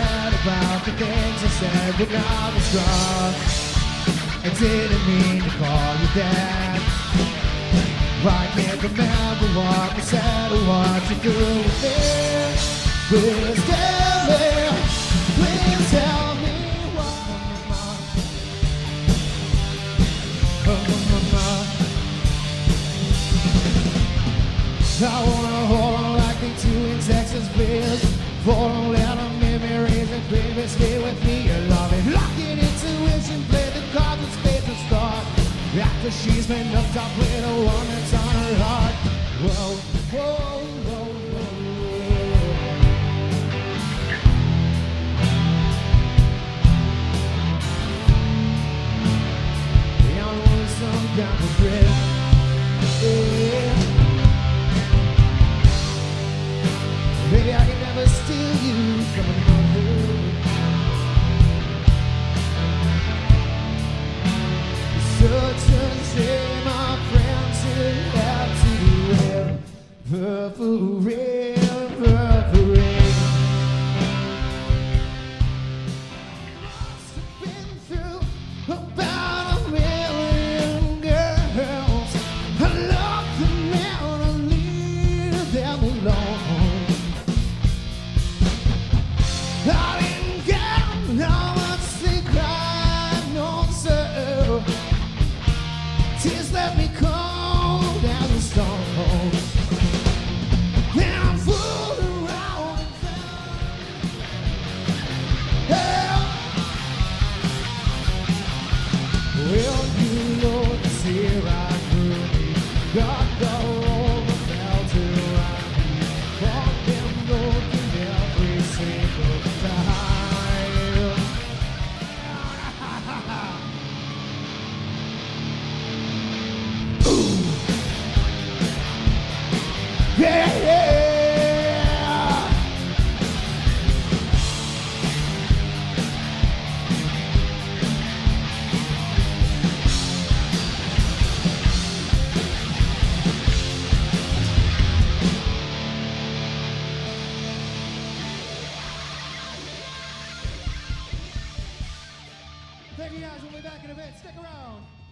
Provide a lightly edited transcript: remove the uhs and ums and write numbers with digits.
forget about the things I said when I was drunk. I didn't mean to call you that. I can't remember what we said or what you do with me. Please tell me, please tell me what. I wanna hold on like they do in Texas Biz. For a little memories and baby, stay with me, you love it. Lock in intuition, play the cards with spades and start. After she's been knocked up with the one that's on her heart. Whoa, whoa, whoa, whoa. Young one, some kind of breath. Yeah. Baby, I can never steal you from another. Such a shame, my friends, to have to purple rain, purple rain. Must have been through about 1,000,000 girls. I love them out and leave them alone. I didn't care how much they cried, no sir. Tears left me cold as a stone. Then I'm fooling around and found. Yeah. Well, you know this here right through me. Got the roll of bell to ride me. For them looking every single time. Yeah, yeah. Thank you guys. We'll be back in a bit. Stick around.